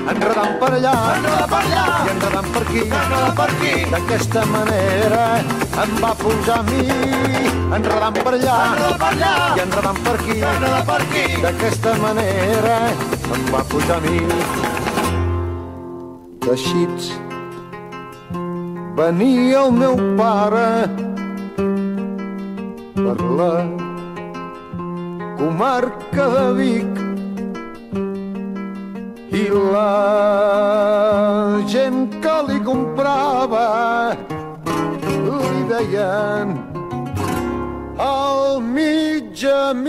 enredant per allà, i enredant per aquí. D'aquesta manera em va pujar a mi, enredant per allà, i enredant per aquí. D'aquesta manera em va pujar a mi. Teixits, venia el meu pare per la comarca de Vic i la gent que li comprava li deien el mig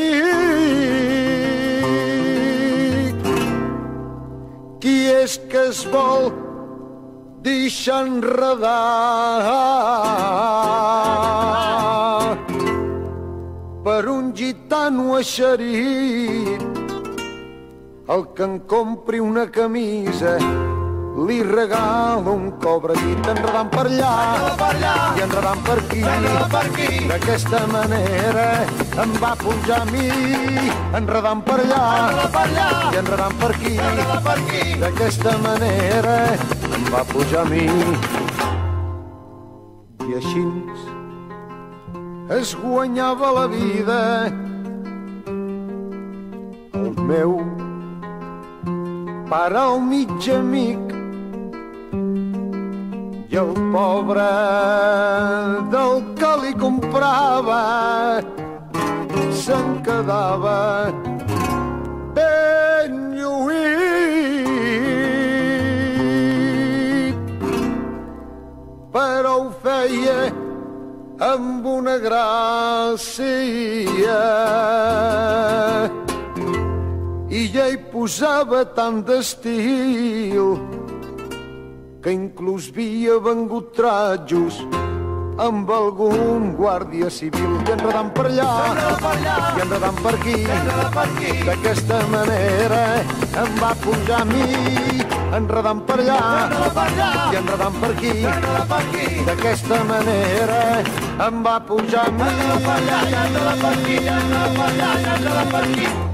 amic. Qui és que es vol deixar enredar per un gitano eixerit? El que en compri una camisa li regala un cobradit, enredant per allà i enredant per aquí. D'aquesta manera em va pujar a mi, enredant per allà i enredant per aquí. D'aquesta manera em va pujar a mi. I així es guanyava la vida el meu pare, el mig amic, i el pobre del que li comprava se'n quedava ben lluït, però ho feia amb una gràcia i ja hi posava tant d'estil que inclús havia vengut trajos amb algun guàrdia civil. I enredant per allà i enredant per aquí. D'aquesta manera em va pujar a mi, enredant per allà i enredant per aquí. D'aquesta manera em va pujar a mi.